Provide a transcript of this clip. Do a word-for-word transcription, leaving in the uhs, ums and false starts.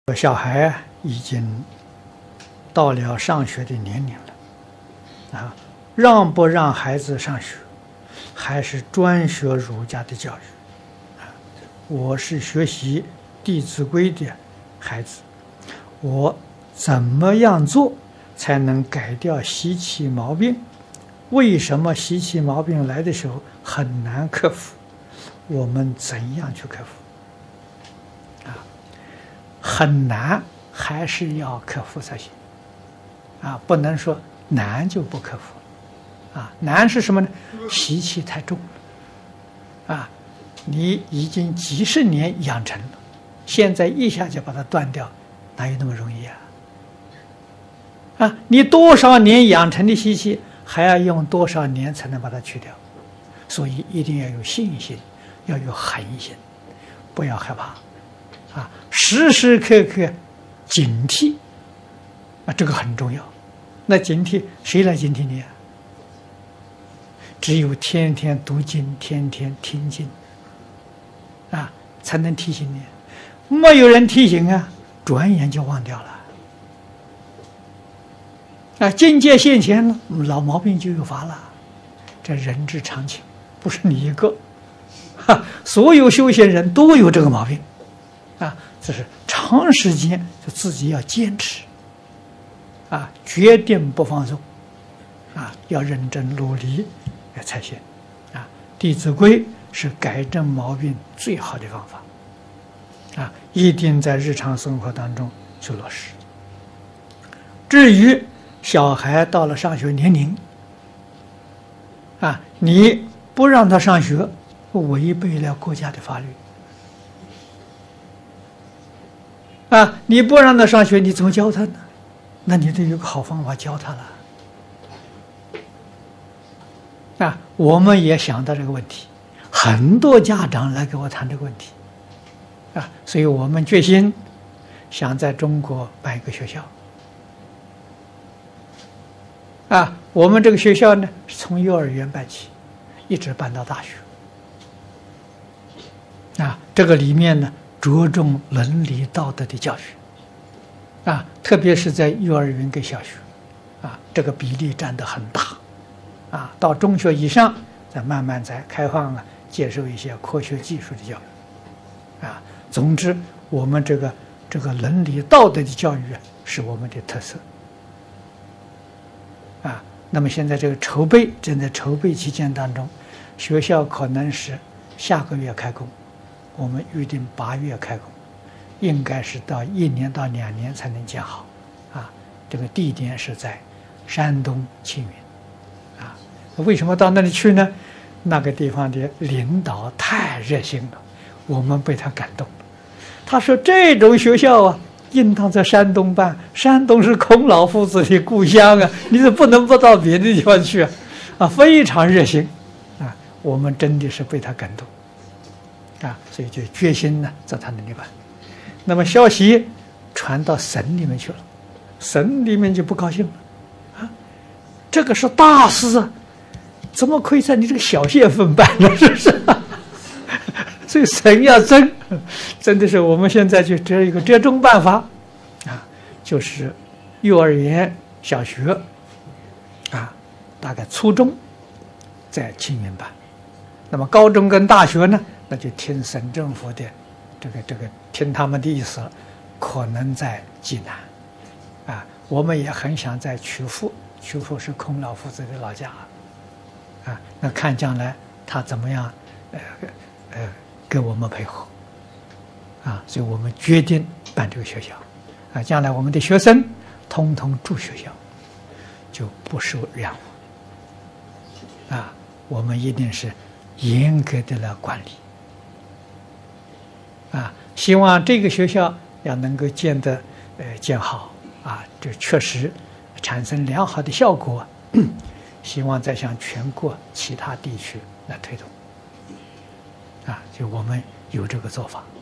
小孩啊，已经到了上学的年龄了，啊，让不让孩子上学，还是专学儒家的教育？啊，我是学习《弟子规》的孩子，我怎么样做才能改掉习气毛病？为什么习气毛病来的时候很难克服？我们怎样去克服？ 很难，还是要克服才行。啊，不能说难就不克服。啊，难是什么呢？习气太重了。啊，你已经几十年养成了，现在一下就把它断掉，哪有那么容易啊？啊，你多少年养成的习气，还要用多少年才能把它去掉？所以一定要有信心，要有恒心，不要害怕。 啊，时时刻刻警惕，啊，这个很重要。那警惕谁来警惕你啊？只有天天读经、天天听经，啊，才能提醒你。没有人提醒啊，转眼就忘掉了。啊，境界现前了，老毛病就有发了。这人之常情，不是你一个，哈，所有修行人都有这个毛病。 啊，这是长时间就自己要坚持，啊，决定不放松，啊，要认真努力才行，啊，《弟子规》是改正毛病最好的方法，啊，一定在日常生活当中去落实。至于小孩到了上学年龄，啊，你不让他上学，违背了国家的法律。 啊！你不让他上学，你怎么教他呢？那你得有个好方法教他了。啊，我们也想到这个问题，很多家长来给我谈这个问题。啊，所以我们决心想在中国办一个学校。啊，我们这个学校呢，是从幼儿园办起，一直办到大学。啊，这个里面呢。 着重伦理道德的教育，啊，特别是在幼儿园跟小学，啊，这个比例占得很大，啊，到中学以上，再慢慢再开放啊，接受一些科学技术的教育，啊，总之，我们这个这个伦理道德的教育啊，是我们的特色，啊，那么现在这个筹备正在筹备期间当中，学校可能是下个月开工。 我们预定八月开工，应该是到一年到两年才能建好，啊，这个地点是在山东青云，啊，为什么到那里去呢？那个地方的领导太热心了，我们被他感动了。他说这种学校啊，应当在山东办，山东是孔老夫子的故乡啊，你怎不能不到别的地方去啊？啊，非常热心，啊，我们真的是被他感动。 啊，所以就决心呢，在他那里办。那么消息传到省里面去了，省里面就不高兴了。啊，这个是大事啊，怎么可以在你这个小县份办呢？是不是？所以省要争，真的是我们现在就只有一个折中办法，啊，就是幼儿园、小学，啊，大概初中在青云办，那么高中跟大学呢？ 那就听省政府的，这个这个听他们的意思了，可能在济南，啊，我们也很想在曲阜，曲阜是孔老夫子的老家，啊，那看将来他怎么样，呃呃，跟我们配合，啊，所以我们决定办这个学校，啊，将来我们的学生通通住学校，就不受染污，啊，我们一定是严格的来管理。 啊，希望这个学校要能够建得呃建好啊，这确实产生良好的效果。希望再向全国其他地区来推动。啊，就我们有这个做法。